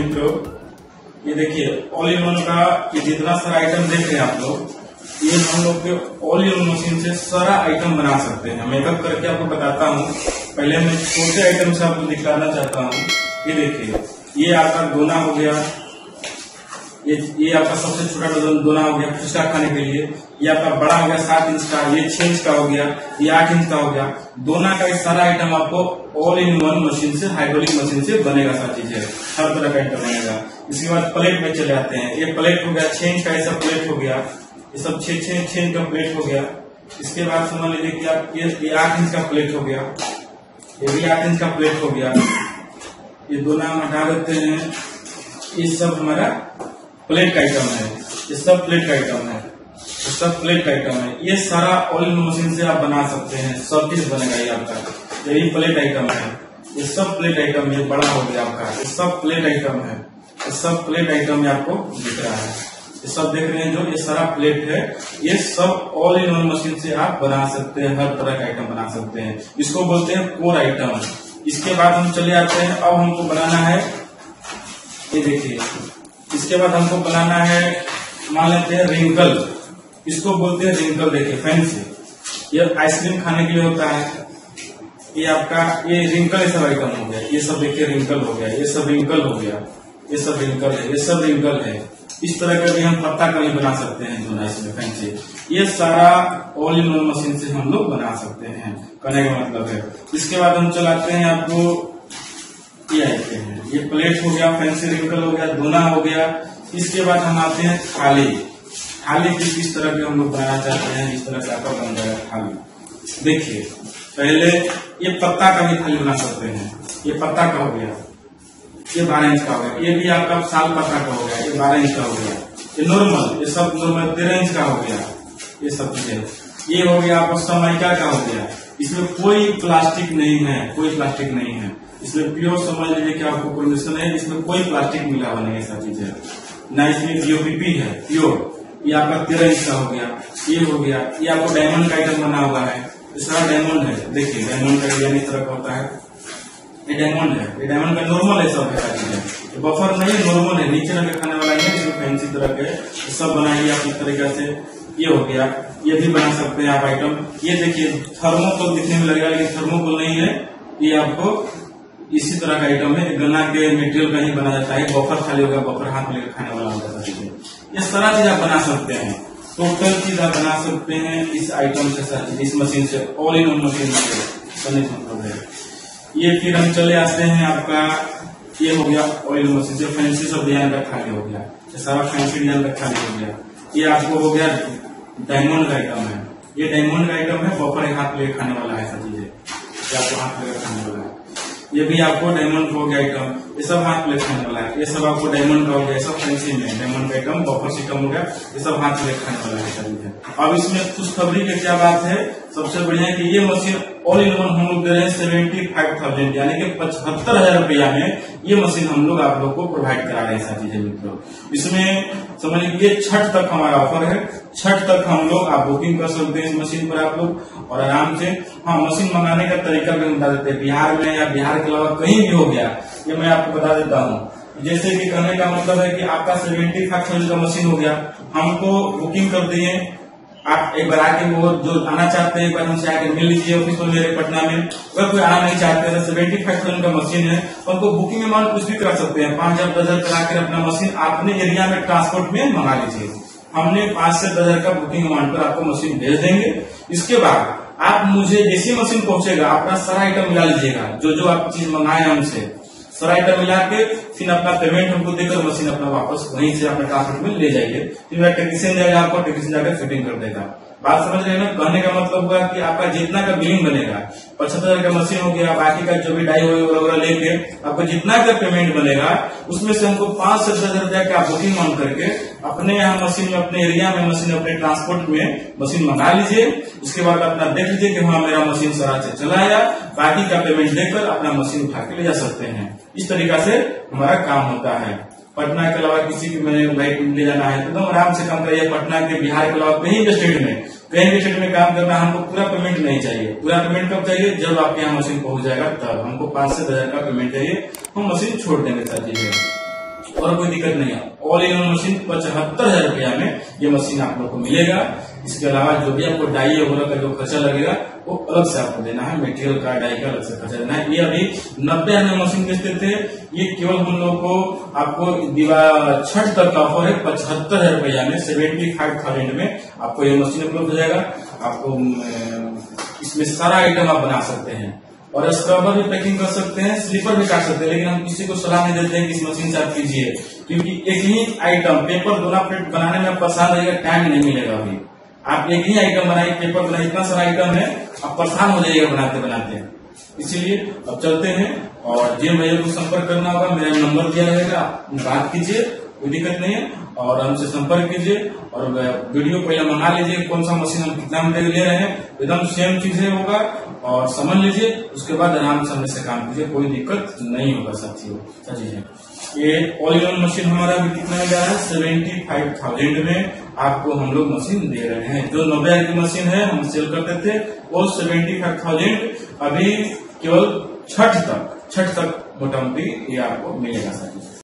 मित्रों, ये देखिए ऑल इन वन का ये जितना सारा आइटम देख रहे हैं आप लोग, ये हम लोग के ऑल इन वन मशीन से सारा आइटम बना सकते हैं। मेकअप करके आपको बताता हूँ। पहले मैं छोटे आइटम से आपको दिखाना चाहता हूँ। ये देखिए, ये आपका दोना हो गया, ये आपका सबसे छोटा दोना हो गया फुचका खाने के लिए। ये आपका बड़ा हो गया 7 इंच का, ये 6 इंच का हो गया, ये 8 इंच का हो गया। दोना का ये सारा आइटम आपको ऑल इन वन मशीन से, हाइड्रोलिक मशीन से बनेगा। सारी चीजें हर तरह का आइटम बनेगा। इसके बाद प्लेट में चले आते हैं। ये प्लेट हो गया 6 इंच का, ये सब प्लेट हो गया, ये सब 6 इंच का प्लेट हो गया। इसके बाद समझ लीजिए कि आप ये 8 इंच का प्लेट हो गया, ये भी 8 इंच का प्लेट हो गया। ये दोना हम हटा देते हैं। ये सब हमारा प्लेट का आइटम है, ये सब प्लेट का आइटम है, ये सब प्लेट का आइटम है। ये सारा ऑल इन मशीन से आप बना सकते हैं, सब चीज बनेगा ये आपका। यही प्लेट आइटम है, ये सब प्लेट आइटम, ये बड़ा हो गया आपका, ये सब प्लेट आइटम है, ये सब प्लेट आइटम आपको दिख रहा है। ये सब देख रहे हैं जो ये सारा प्लेट है, ये सब ऑल इन वन मशीन से आप बना सकते हैं, हर तरह का आइटम बना सकते हैं। इसको बोलते हैं कोर आइटम। इसके बाद हम चले आते हैं, अब हमको बनाना है, ये देखिए, इसके बाद हमको बनाना है, मान लेते हैं रिंकल। इसको बोलते हैं रिंकल। देखिए फैंसी, ये आइसक्रीम खाने के लिए होता है। ये आपका ये रिंकल, ये सब आइटम हो गया। ये सब देखिए रिंकल हो गया, ये सब रिंकल हो गया, ये सब रिंकल है, ये सब रिंकल है। इस तरह का भी हम पत्ता कली बना सकते हैं जो इसमें फैंसी। ये सारा ऑल इन वन मशीन से हम लोग बना सकते हैं, करने का मतलब है। इसके बाद हम चलाते हैं आपको, ये आते हैं, ये प्लेट हो गया, फैंसी रिंकल हो गया, दोना हो गया। इसके बाद हम आते हैं थाली। थाली किस तरह के हम लोग बनाना चाहते हैं, इस तरह से आपका बन जाएगा थाली। देखिए पहले ये पत्ता का भी थाली बना सकते हैं। ये पत्ता का हो गया, ये 12 इंच का हो गया। ये भी आपका साल पत्ता का हो गया, ये 12 इंच का हो गया। ये नॉर्मल, ये सब नॉर्मल 13 इंच का हो गया। ये सब चीजें, ये हो गया आपका समाइका का हो गया। इसमें कोई प्लास्टिक नहीं है, कोई प्लास्टिक नहीं है। इसमें प्योर समझ लीजिए कि आपको कंडीशन है, इसमें कोई प्लास्टिक मिला हुआ नहीं है। ऐसा चीज है ना, इसमें जीओपीपी है प्योर। ये आपका 13 इंच का हो गया, ये हो गया। ये आपको डायमंड का आइटम बना हुआ है, ये सारा डायमंड है। देखिए डायमंड का डिजाइन इस तरह का होता है, ये डायमंड है, ये डायमंड का नॉर्मल है। सब है चीजें, बफर नहीं है, नॉर्मल है, नीचे रख के खाने वाला नहीं है, फैंसी तरह के सब बनाएंगे आप इस तरीके से। ये हो गया, ये भी बना सकते हैं आप आइटम। ये देखिए थर्मोकोल दिखने में लगेगा, लेकिन थर्मोकोल नहीं है, ये आपको इसी तरह का आइटम है। गन्ना के मटेरियल का ही बना जाता है। बफर खाली होगा, बफर हाथ में लेकर खाने वाला होगा। चीजें ये सारा चीज आप बना सकते हैं, टोटल चीज आप बना सकते हैं इस आइटम से, सारी चीज इस मशीन से, ऑल इन वन मशीन से करने का मतलब है ये। फिर हम चले आते हैं, आपका ये हो गया ऑल इन वन मशीन से फैंसी सब डिजाइन का खाली हो गया, ये सारा फैंसी डिजाइन का खाली हो गया। ये आपको हो गया डायमंड का आइटम है, ये डायमंड का आइटम है, बफर हाथ लेकर खाने वाला है। सब चीजें ये आपको हाथ लेकर खाने वाला है। ये भी आपको डायमंड हो गया आइटम, ये सब हाथ प्लेट खाने वाला है। ये सब आपको डायमंड का हो गया, सब फैंसी में डायमंड का आइटम, बफर सिस्टम हो गया, ये सब हाथ प्लेट खाने वाला है सभी है। अब इसमें खुशखबरी की क्या बात है, सबसे बढ़िया कि ये मशीन ऑल इन वन हम लोग दे रहे हैं 75,000, यानी कि 75,000 रुपया में ये मशीन हम लोग आप लोग को प्रोवाइड करा रहे हैं। ऐसा चीजें मित्रों, इसमें समझ लीजिए छठ तक हमारा ऑफर है। छठ तक हम लोग आप बुकिंग कर सकते हैं इस मशीन पर आप लोग, और आराम से। हाँ, मशीन मंगाने का तरीका भी बता देते हैं, बिहार में या बिहार के अलावा कहीं भी हो गया, ये मैं आपको बता देता हूँ। जैसे कि कहने का मतलब है कि आपका 75,000 का मशीन हो गया, हमको बुकिंग कर दिए, आप एक बार आके वो जो आना चाहते हैं एक बार हमसे आके मिल लीजिए ऑफिस में मेरे पटना में। अगर कोई आना नहीं चाहते हैं, 75,000 का मशीन है, उनको बुकिंग अमाउंट कुछ भी करा सकते हैं, 5,000 10,000 कराकर अपना मशीन अपने एरिया में ट्रांसपोर्ट में मंगा लीजिए। हमने 5 से 10,000 का बुकिंग अमाउंट पर आपको मशीन भेज देंगे। इसके बाद आप मुझे जैसी मशीन पहुंचेगा अपना सारा आइटम मिला लीजिएगा, जो जो आप चीज मंगाए हमसे सारा आइटम मिला के फिर अपना पेमेंट हमको देकर मशीन अपना वापस वहीं से अपने ट्रांसपोर्ट में ले जाइए। फिर टेक्नीशियन जाएगा, आपको टेक्नीशियन जाकर फिटिंग कर देगा। बात समझ रहे हैं ना? कहने का मतलब हुआ कि आपका जितना का बिलिंग बनेगा, 75,000 का मशीन हो गया, बाकी का जो भी डाई वगैरह लेके आपको जितना का पेमेंट बनेगा उसमें से हमको 5 से 10,000 रुपया का बुकिंग ऑन करके अपने यहाँ मशीन में, अपने एरिया में मशीन, अपने ट्रांसपोर्ट में मशीन मंगा लीजिए। उसके बाद अपना देख लीजिए कि हाँ मेरा मशीन सरा से चला आया, बाकी का पेमेंट देकर अपना मशीन उठा के ले जा सकते हैं। इस तरीका से हमारा काम होता है। पटना के अलावा किसी भी मैंने लाइट ले जाना है तो एकदम आराम से काम करिए। पटना के, बिहार के अलावा कहीं भी स्टेट में काम करना, हमको पूरा पेमेंट नहीं चाहिए। पूरा पेमेंट कब चाहिए? जब आपके यहाँ मशीन पहुंच जाएगा तब। हमको 5 से 10,000 का पेमेंट चाहिए, हम मशीन छोड़ देंगे। सारी चीजें और कोई दिक्कत नहीं है। ऑल इन वन मशीन 75,000 रुपया में ये मशीन आप लोग को मिलेगा। इसके अलावा जो भी आपको डाई वगैरह का जो खर्चा लगेगा वो अलग से आपको देना है, मटेरियल का डाई का अलग से खर्चा देना है। ये अभी 90,000 में मशीन बेचते थे, ये केवल हम लोग को आपको छठ तक का ऑफर है 75,000 रुपया में, 75,000 में आपको ये मशीन उपलब्ध हो जाएगा। आपको इसमें सारा आइटम आप बना सकते हैं और स्क्रबर भी पैकिंग कर सकते हैं, स्लीपर भी काट सकते हैं, लेकिन हम किसी को सलाह नहीं देते हैं कि इस मशीन से आप कीजिए, क्योंकि एक ही आइटम पेपर दोना प्लेट बनाने में परेशान रहेगा, टाइम नहीं मिलेगा। अभी आप एक ही आइटम बनाइए, पेपर बनाइए, इतना सारा आइटम है, आप परेशान हो जाइएगा बनाते बनाते। इसीलिए अब चलते हैं और जिन भैया को संपर्क करना होगा मेरा नंबर दिया रहेगा, बात कीजिए, कोई दिक्कत नहीं है और हमसे संपर्क कीजिए और वीडियो पहले मंगा लीजिए कौन सा मशीन हम कितना में ले रहे हैं, एकदम सेम चीजें होगा और समझ लीजिए, उसके बाद आराम से हमने से काम कीजिए, कोई दिक्कत नहीं होगा साथियों। ये ऑल इन वन मशीन हमारा अभी कितना में जा रहा है, 75,000 में आपको हम लोग मशीन दे रहे हैं। जो 90,000 की मशीन है हम सेल करते थे वो 75,000 अभी केवल छठ तक मोटा मोटी ये आपको मिलेगा साथियों।